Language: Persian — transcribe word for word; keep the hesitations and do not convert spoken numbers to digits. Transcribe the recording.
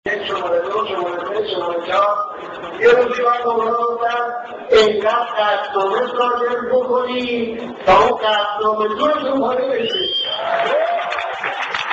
شماره دو، شماره سه، شماره چهار یه روزی من مولانا گفتن اینقدر قصدنامه صادر بکنی تا اون قصدنامه تو رو تو پاره بشه.